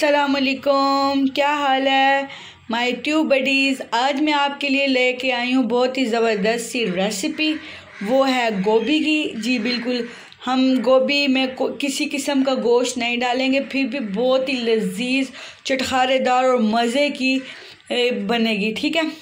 अस्सलामुअलैकुम, क्या हाल है माय ट्यूब बडीज़। आज मैं आपके लिए लेके आई हूँ बहुत ही ज़बरदस्त सी रेसिपी। वो है गोभी की। जी बिल्कुल, हम गोभी में किसी किस्म का गोश्त नहीं डालेंगे, फिर भी बहुत ही लजीज, चटखारेदार और मज़े की बनेगी। ठीक है,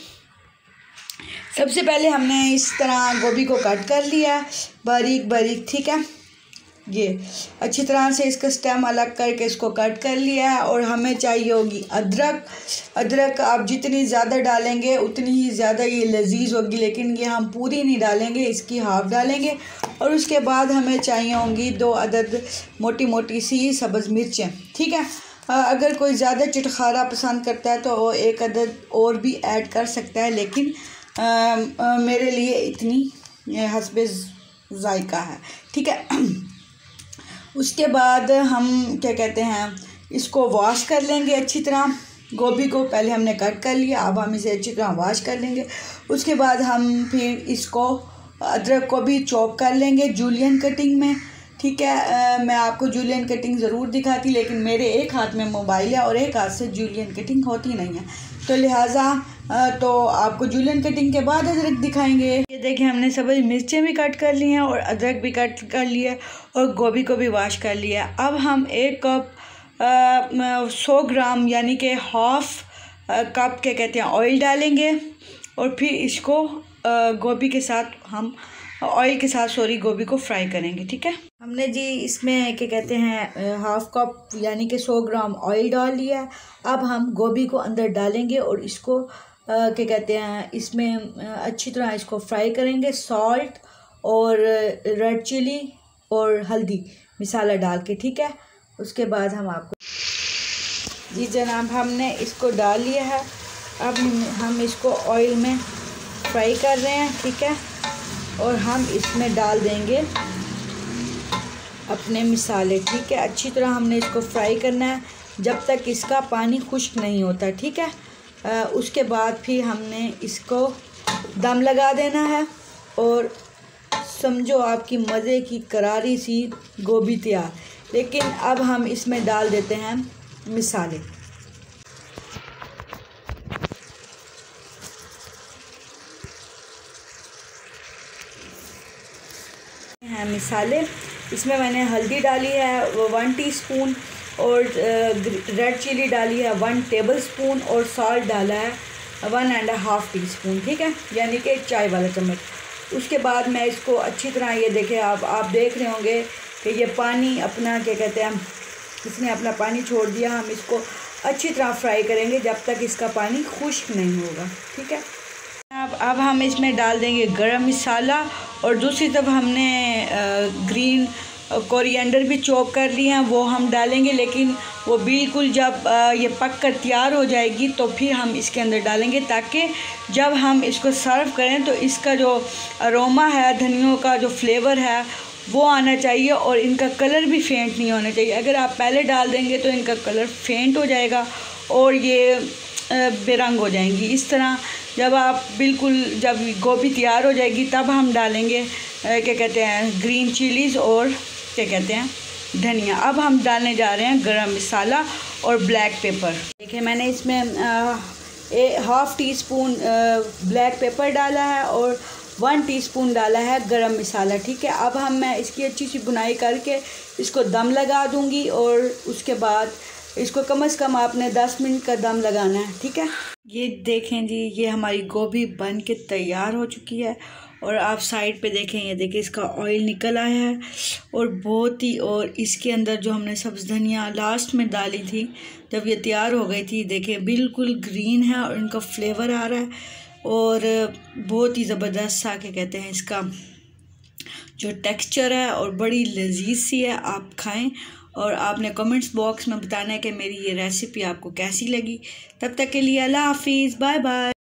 सबसे पहले हमने इस तरह गोभी को कट कर लिया बारीक बारीक। ठीक है, ये अच्छी तरह से इसका स्टेम अलग करके इसको कट कर लिया है। और हमें चाहिए होगी अदरक। अदरक आप जितनी ज़्यादा डालेंगे उतनी ही ज़्यादा ये लजीज होगी, लेकिन ये हम पूरी नहीं डालेंगे, इसकी हाफ डालेंगे। और उसके बाद हमें चाहिए होंगी 2 अदद मोटी मोटी सी सब्ज़ मिर्चें। ठीक है, अगर कोई ज़्यादा चटखारा पसंद करता है तो वो 1 अदद और भी ऐड कर सकता है, लेकिन मेरे लिए इतनी हस्बे ज़ायका है। ठीक है, उसके बाद हम क्या कहते हैं, इसको वॉश कर लेंगे अच्छी तरह। गोभी को पहले हमने कट कर लिया, अब हम इसे अच्छी तरह वॉश कर लेंगे। उसके बाद हम फिर इसको अदरक को भी चॉप कर लेंगे जूलियन कटिंग में। ठीक है, मैं आपको जूलियन कटिंग ज़रूर दिखाती, लेकिन मेरे एक हाथ में मोबाइल है और एक हाथ से जूलियन कटिंग होती नहीं है, तो लिहाजा तो आपको जूलियन कटिंग के बाद अदरक दिखाएंगे। ये देखिए, हमने सब्ज़ मिर्चें भी कट कर ली हैं और अदरक भी कट कर लिया और गोभी को भी वॉश कर लिया। अब हम 1 कप 100 ग्राम यानी कि हाफ़ कप क्या कहते हैं ऑयल डालेंगे। और फिर इसको गोभी के साथ हम ऑयल के साथ गोभी को फ्राई करेंगे। ठीक है, हमने जी इसमें क्या कहते हैं हाफ़ कप यानी कि 100 ग्राम ऑयल डाल लिया। अब हम गोभी को अंदर डालेंगे और इसको क्या कहते हैं इसमें अच्छी तरह इसको फ्राई करेंगे। सॉल्ट और रेड चिली और हल्दी मसाला डाल के। ठीक है, उसके बाद हम आपको जी जनाब हमने इसको डाल लिया है। अब हम इसको ऑयल में फ्राई कर रहे हैं। ठीक है, और हम इसमें डाल देंगे अपने मसाले। ठीक है, अच्छी तरह हमने इसको फ्राई करना है जब तक इसका पानी खुश्क नहीं होता। ठीक है, उसके बाद फिर हमने इसको दम लगा देना है और समझो आपकी मज़े की करारी सी गोभी तैयार। लेकिन अब हम इसमें डाल देते हैं मसाले। मसाले इसमें मैंने हल्दी डाली है 1 टीस्पून और रेड चिली डाली है 1 टेबलस्पून और सॉल्ट डाला है 1.5 टीस्पून। ठीक है, यानी कि चाय वाला चम्मच। उसके बाद मैं इसको अच्छी तरह, ये देखें आप देख रहे होंगे कि ये पानी अपना क्या कहते हैं इसने अपना पानी छोड़ दिया। हम इसको अच्छी तरह फ्राई करेंगे जब तक इसका पानी खुश्क नहीं होगा। ठीक है, अब हम इसमें डाल देंगे गरम मसाला और दूसरी तरफ हमने ग्रीन कोरिएंडर भी चॉप कर ली हैं, वो हम डालेंगे। लेकिन वो बिल्कुल जब ये पक कर तैयार हो जाएगी तो फिर हम इसके अंदर डालेंगे, ताकि जब हम इसको सर्व करें तो इसका जो अरोमा है, धनियों का जो फ्लेवर है वो आना चाहिए और इनका कलर भी फेंट नहीं होना चाहिए। अगर आप पहले डाल देंगे तो इनका कलर फेंट हो जाएगा और ये बेरंग हो जाएंगी। इस तरह जब गोभी तैयार हो जाएगी तब हम डालेंगे क्या कहते हैं ग्रीन चिलीज़ और क्या कहते हैं धनिया। अब हम डालने जा रहे हैं गरम मसाला और ब्लैक पेपर। देखिए, मैंने इसमें 1/2 टीस्पून ब्लैक पेपर डाला है और 1 टीस्पून डाला है गरम मसाला। ठीक है, अब मैं इसकी अच्छी सी बुनाई करके इसको दम लगा दूंगी और उसके बाद इसको कम से कम आपने 10 मिनट का दम लगाना है। ठीक है, ये देखें जी, ये हमारी गोभी बन के तैयार हो चुकी है। और आप साइड पे देखें, ये देखिए इसका ऑयल निकल आया है और बहुत ही, और इसके अंदर जो हमने सब्ज़ धनिया लास्ट में डाली थी जब ये तैयार हो गई थी, देखें बिल्कुल ग्रीन है और इनका फ्लेवर आ रहा है और बहुत ही ज़बरदस्त सा क्या कहते हैं इसका जो टेक्सचर है और बड़ी लजीज सी है। आप खाएं और आपने कमेंट्स बॉक्स में बताना है कि मेरी ये रेसिपी आपको कैसी लगी। तब तक के लिए अल्लाह हाफिज़, बाय बाय।